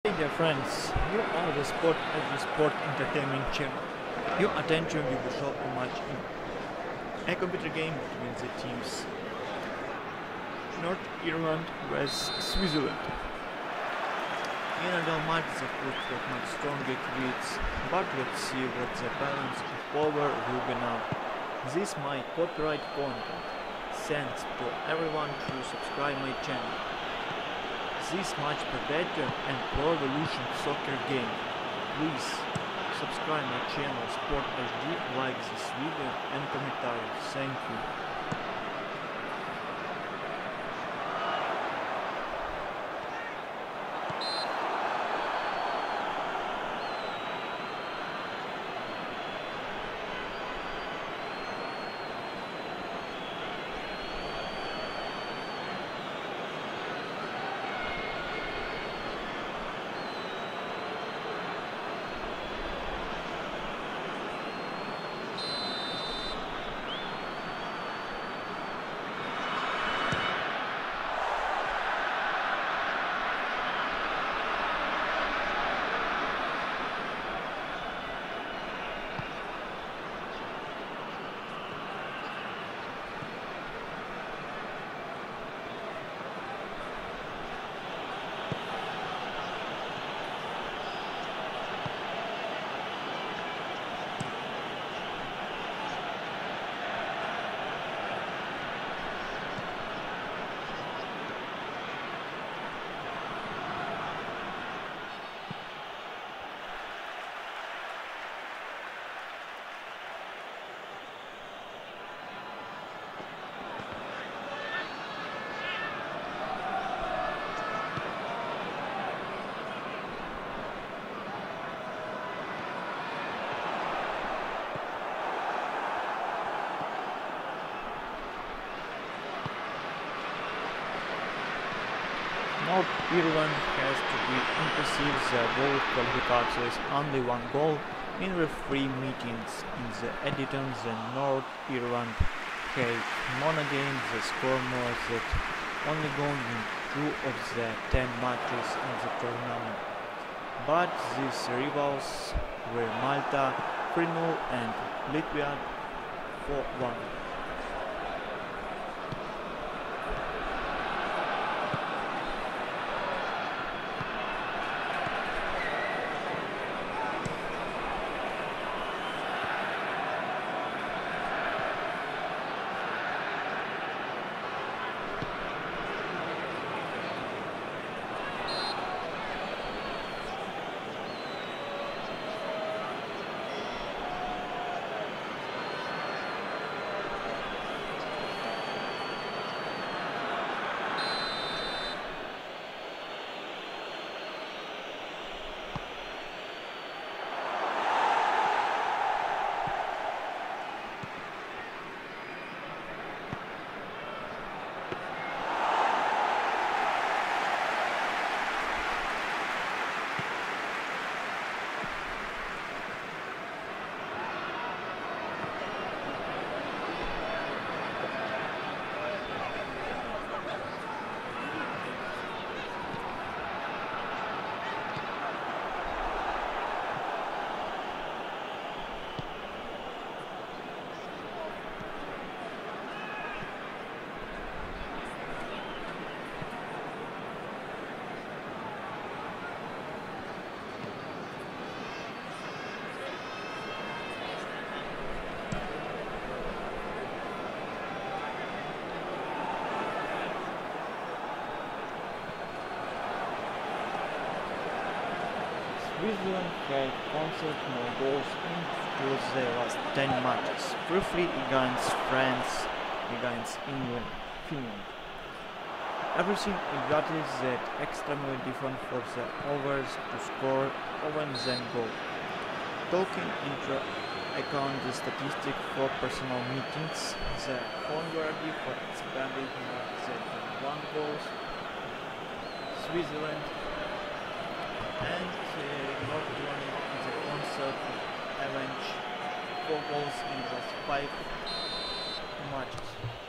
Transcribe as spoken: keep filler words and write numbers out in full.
Hey dear friends, you are the Sport as the Sport Entertainment channel. Your attention will be shown a match in a computer game between the teams Nordirland versus Switzerland. In a dull match the foot got much stronger creates, but let's see what the balance of power will be now. This my copyright content. Thanks to everyone who subscribe my channel. This much better and pro evolution soccer game. Please subscribe my channel Sport H D, like this video and comment. Thank you. Nordirland has to be impressive. The world qualification is only one goal. In referee meetings in the edition, the Nordirland have won again the score more that only gone in two of the ten matches in the tournament. But these rivals were Malta three nil and Latvia four one. Switzerland had conceded no goals in their last ten matches, briefly against France, against England, Finland. Everything exactly that extremely different for the overs to score over then goal. Taking into account the statistic for personal meetings, the Hungary for expanding more than one goals, Switzerland and uh, Nordirland in the concert avenge four goals in just five matches.